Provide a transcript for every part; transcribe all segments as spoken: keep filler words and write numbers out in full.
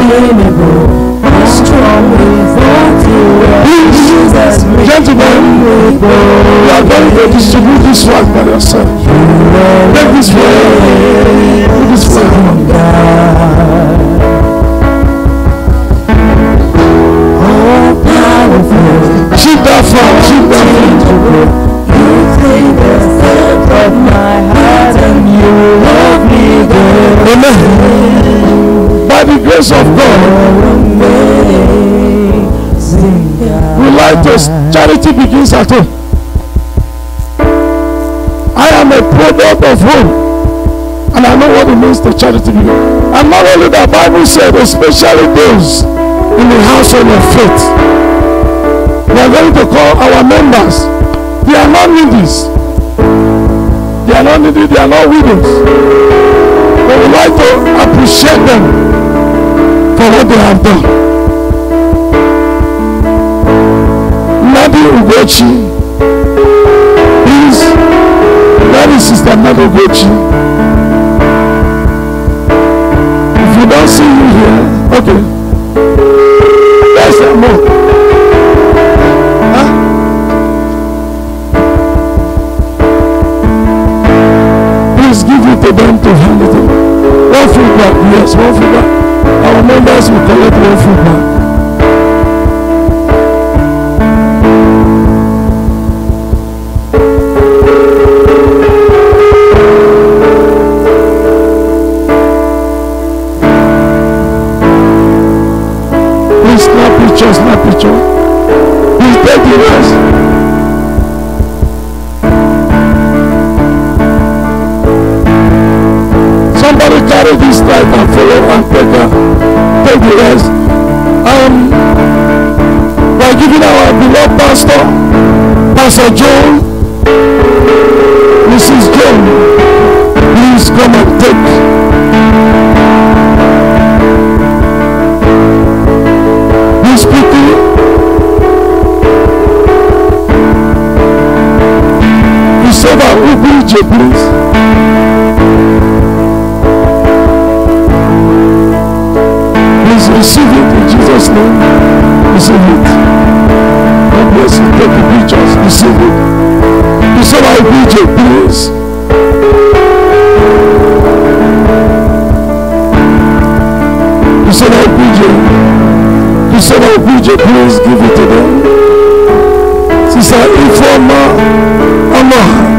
Gentlemen, you are going to distribute this one by yourself. Take this way. Put this way. Keep that far. Keep that far. You take the step of my heart and you love me there. Amen. By the grace of God, we like to charity begins at home. I am a product of home, and I know what it means to charity begin. And not only the Bible said, especially those in the household of faith. We are going to call our members. They are not needies. They are not needy. They are not widows. But we like to appreciate them for what they have done. Nadi Ugochi, please. That is Sister Nadi Ugochi. If you don't see you here, okay. There's some more. Huh? Please give it to them to hand it over. One feedback, yes, one feedback. Our members will collect one feedback. Picture, snap picture. Please take the rest. Somebody carry this type and follow and take, a, take the rest. Um, we are giving our beloved pastor, Pastor Joan, Missus Joan. Please come and take. Please. Please receive it in Jesus' name. Receive it. God bless you. Take the pictures. Receive it. You said I B J, please. You said I B J. You said I B J, please give it to them. Sister Ifeoma Ama.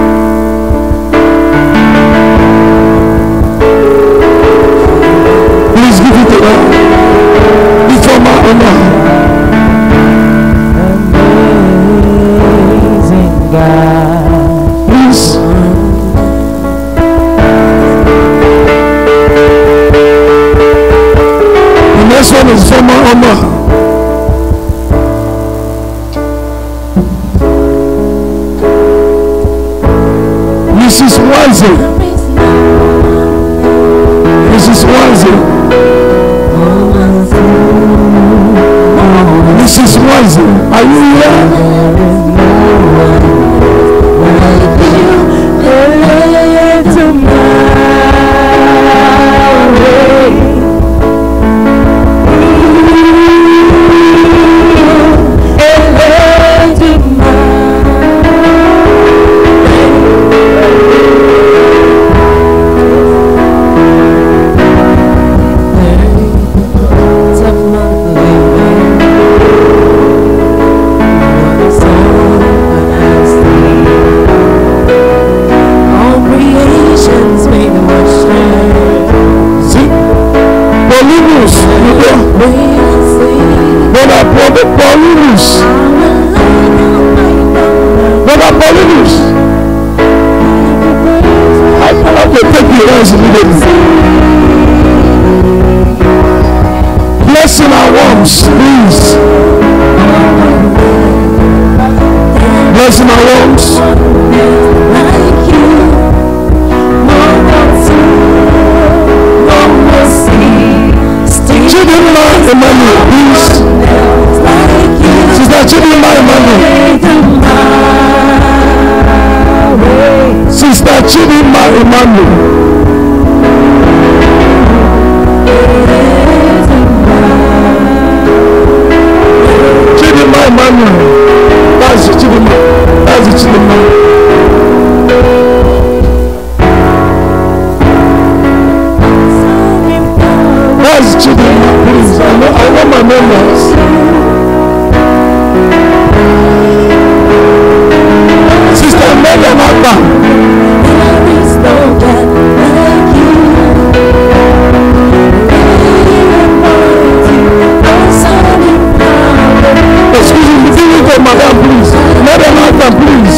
Amazing God. Please. The next one is from Oma. Missus Wise. Missus Wise. Missus Wise, are you here? Blessing our worms, please. Blessing our worms. Chidinma Emmanuel, please. Sister Chidinma Emmanuel. Sister Chidinma Emmanuel. That's Chidinma, please. I know, I know my members. Sister Megan Agba. There is no God like you. Excuse me, give it to Madam, please. Madam Agba, please.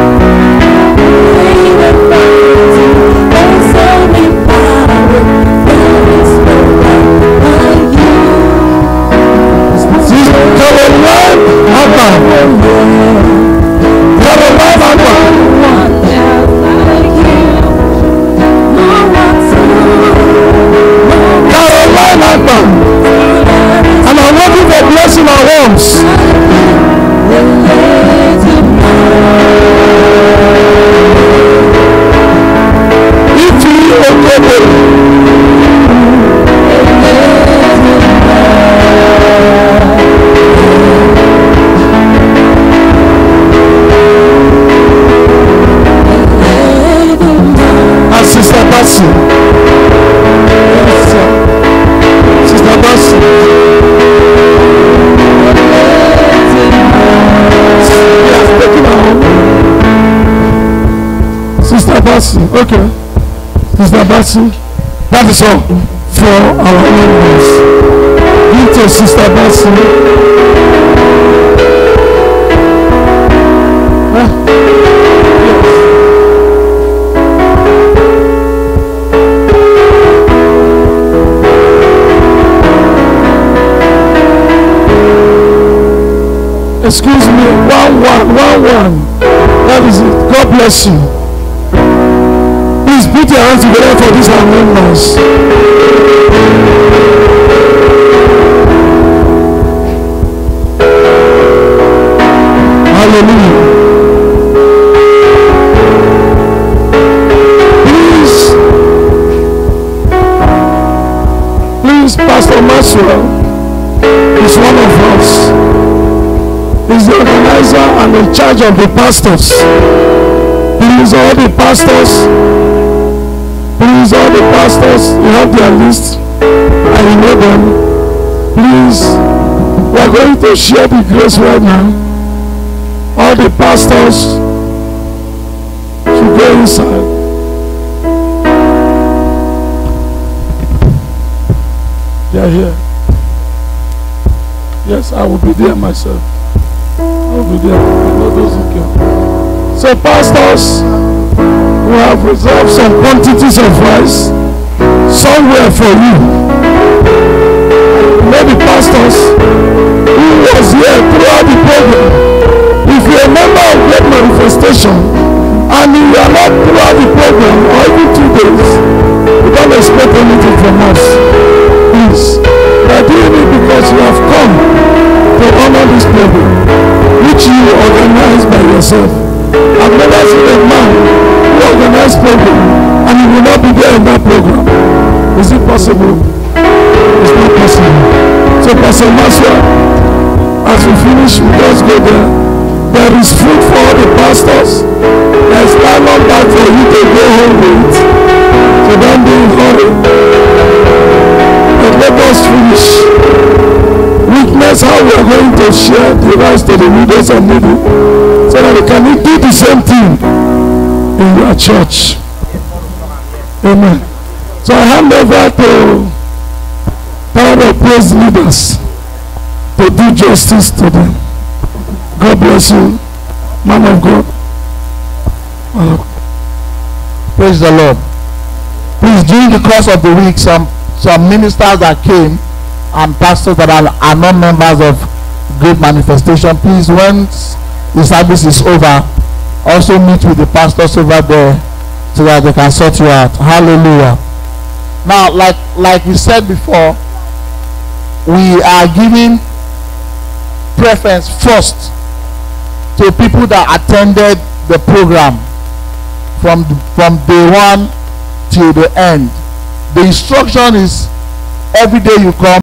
Caroline Agba. Caroline Agba. Caroline Agba. And I'm working for blessing our homes. If you okay, and Sister Bassi. Sister Bassi. Sister Bassi, okay. Sister Bassi, that is all for our members. Give to Sister Bassi. Huh? Excuse me, one, one, one, one. That is it. God bless you. Please put your hands together for these members. Hallelujah. Please, please, Pastor Maxwell is one of us. He's the organizer and in charge of the pastors. Please, all the pastors, please, all the pastors, you have their list and you know them. Please, we are going to share the grace right now. All the pastors should go inside. They are here. Yes, I will be there myself. I will be there. I know those who can. So pastors, we have reserved some quantities of rice somewhere for you. Maybe pastors who was here throughout the program. If you're a member of Great Manifestation and you are not throughout the program or even two days, you don't expect anything from us. Please, we are doing it because you have come to honor this program, which you organize by yourself. I've never seen a man who organized program and he will not be there in that program. Is it possible? It's not possible. So Pastor Maxwell, as we finish, we just go there. There is food for all the pastors. There's time on back for you to go home with. So don't be in a hurry. But let us finish. Witness how we are going to share the rice to the widows and needy, so that we can do the same thing in your church. Amen. So I hand over to power of praise leaders to do justice to them. God bless you, man of God. Uh, Praise the Lord. Please, during the course of the week, some some ministers that came and pastors that are, are not members of Great Manifestation, please, when the service is over, also meet with the pastors over there so that they can sort you out. Hallelujah. Now, like like we said before, we are giving preference first to people that attended the program from from day one till the end. The instruction is every day you come,